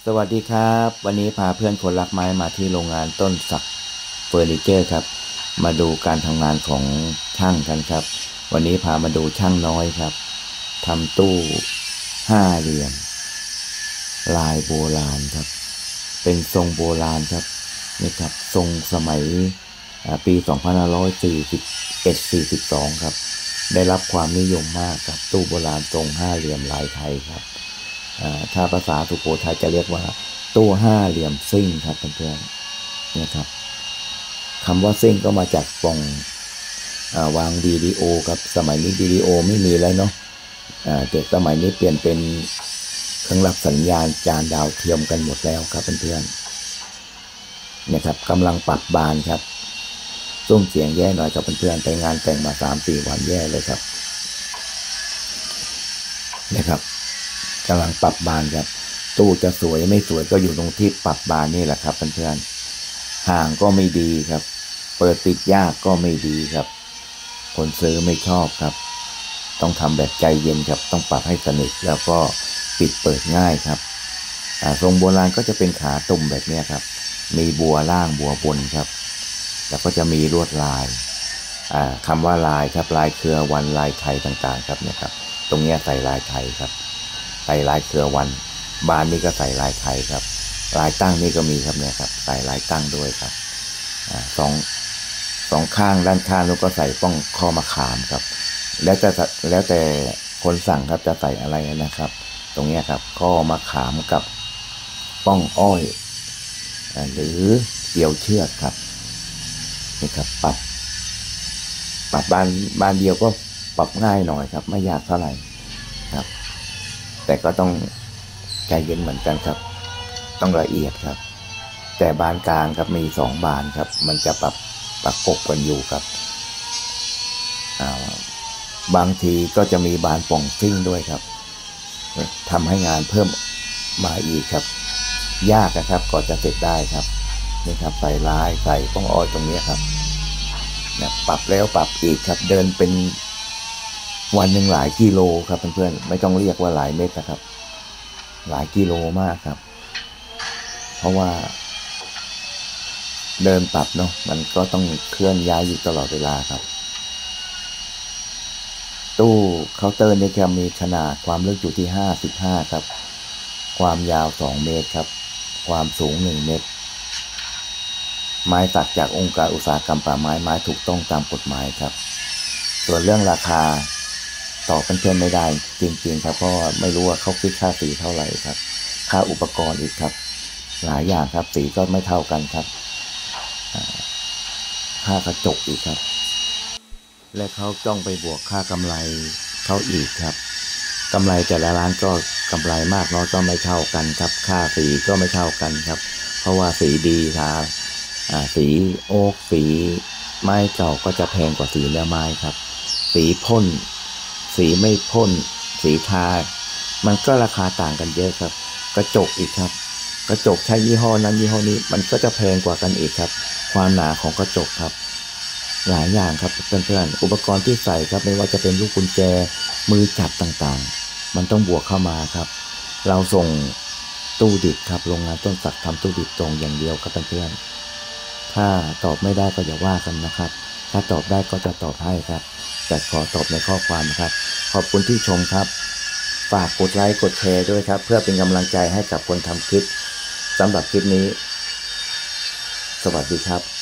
สวัสดีครับวันนี้พาเพื่อนคนรักไม้มาที่โรงงานต้นศักดิ์เฟอร์นิเจอร์ครับมาดูการทำงานของช่างกันครับวันนี้พามาดูช่างน้อยครับทำตู้ห้าเหลี่ยมลายโบราณครับเป็นทรงโบราณครับนี่ครับทรงสมัยปี2541-42ครับได้รับความนิยมมากครับตู้โบราณทรงห้าเหลี่ยมลายไทยครับถ้าภาษาสุโขทัยจะเรียกว่าตู้ห้าเหลี่ยมซิ่งครับเพื่อนๆเนี่ยครับคำว่าซิ่งก็มาจากปล่องวางวิดีโอครับสมัยนี้วิดีโอไม่มีแล้วเนาะเด็กสมัยนี้เปลี่ยนเป็นเครื่องรับสัญญาณจานดาวเทียมกันหมดแล้วครับเพื่อนๆเนี่ยครับกำลังปรับบานครับส่งเสียงแย่หน่อยกับเพื่อนๆไปงานแต่งมา 3-4 วันแย่เลยครับนะครับกำลังปรับบานครับตู้จะสวยไม่สวยก็อยู่ตรงที่ปรับบานนี่แหละครับเพื่อนๆห่างก็ไม่ดีครับเปิดปิดยากก็ไม่ดีครับคนซื้อไม่ชอบครับต้องทำแบบใจเย็นครับต้องปรับให้สนิทแล้วก็ปิดเปิดง่ายครับทรงโบราณก็จะเป็นขาตุ่มแบบนี้ครับมีบัวล่างบัวบนครับแล้วก็จะมีลวดลายคำว่าลายครับลายเครือวันลายไทยต่างๆครับเนี่ยครับตรงนี้ใส่ลายไทยครับใส่ลายเครือวันบานนี่ก็ใส่ลายไทยครับลายตั้งนี่ก็มีครับเนี่ยครับใส่ลายตั้งด้วยครับสองข้างด้านข้างแล้วก็ใส่ป้องข้อมะขามครับแล้วแต่คนสั่งครับจะใส่อะไรนะครับตรงนี้ครับข้อมะขามกับป้องอ้อยหรือเกี่ยวเชือกครับนี่ครับปรับบานเดียวก็ปรับง่ายหน่อยครับไม่ยากเท่าไหร่ครับแต่ก็ต้องใจเย็นเหมือนกันครับต้องละเอียดครับแต่บานกลางครับมี2 บานครับมันจะประกบกันอยู่ครับบางทีก็จะมีบานป่องซิ่งด้วยครับทำให้งานเพิ่มมาอีกครับยากนะครับก่อนจะเสร็จได้ครับนี่ครับใส่ลายใส่ป้องอ้อยตรงนี้ครับเนี่ยปรับแล้วปรับอีกครับเดินเป็นวันหนึ่งหลายกิโลครับเพื่อนๆไม่ต้องเรียกว่าหลายเมตรนะครับหลายกิโลมากครับเพราะว่าเดินปรับเนาะมันก็ต้องเคลื่อนย้ายอยู่ตลอดเวลาครับตู้เคาน์เตอร์นี่จะมีขนาดความลึกอยู่ที่55ครับความยาว2 เมตรครับความสูง1 เมตรไม้ตัดจากองค์การอุตสาหกรรมป่าไม้ถูกต้องตามกฎหมายครับส่วนเรื่องราคาตอบเพื่อนๆไม่ได้จริงๆครับเพราะไม่รู้ว่าเขาคิดค่าสีเท่าไหร่ครับค่าอุปกรณ์อีกครับหลายอย่างครับสีก็ไม่เท่ากันครับค่ากระจกอีกครับและเขาจ้องไปบวกค่ากำไรเขาอีกครับกำไรแต่ละร้านก็กำไรมากน้อยก็ไม่เท่ากันครับค่าสีก็ไม่เท่ากันครับเพราะว่าสีดีครับสีโอ๊กสีไม้เก่าก็จะแพงกว่าสีเนื้อไม้ครับสีพ่นสีไม่พ่นสีทามันก็ราคาต่างกันเยอะครับกระจกอีกครับกระจกใช้ยี่ห้อนั้นยี่ห้อนี้มันก็จะแพงกว่ากันอีกครับความหนาของกระจกครับหลายอย่างครับเพื่อนๆอุปกรณ์ที่ใส่ครับไม่ว่าจะเป็นลูกกุญแจมือจับต่างๆมันต้องบวกเข้ามาครับเราส่งตู้ดิบครับโรงงานต้นศักดิ์ทำตู้ดิบตรงอย่างเดียวครับเพื่อนๆถ้าตอบไม่ได้ก็อย่าว่ากันนะครับถ้าตอบได้ก็จะตอบให้ครับแต่ขอตอบในข้อความครับขอบคุณที่ชมครับฝากกดไลค์กดแชร์ด้วยครับเพื่อเป็นกำลังใจให้กับคนทำคลิปสำหรับคลิปนี้สวัสดีครับ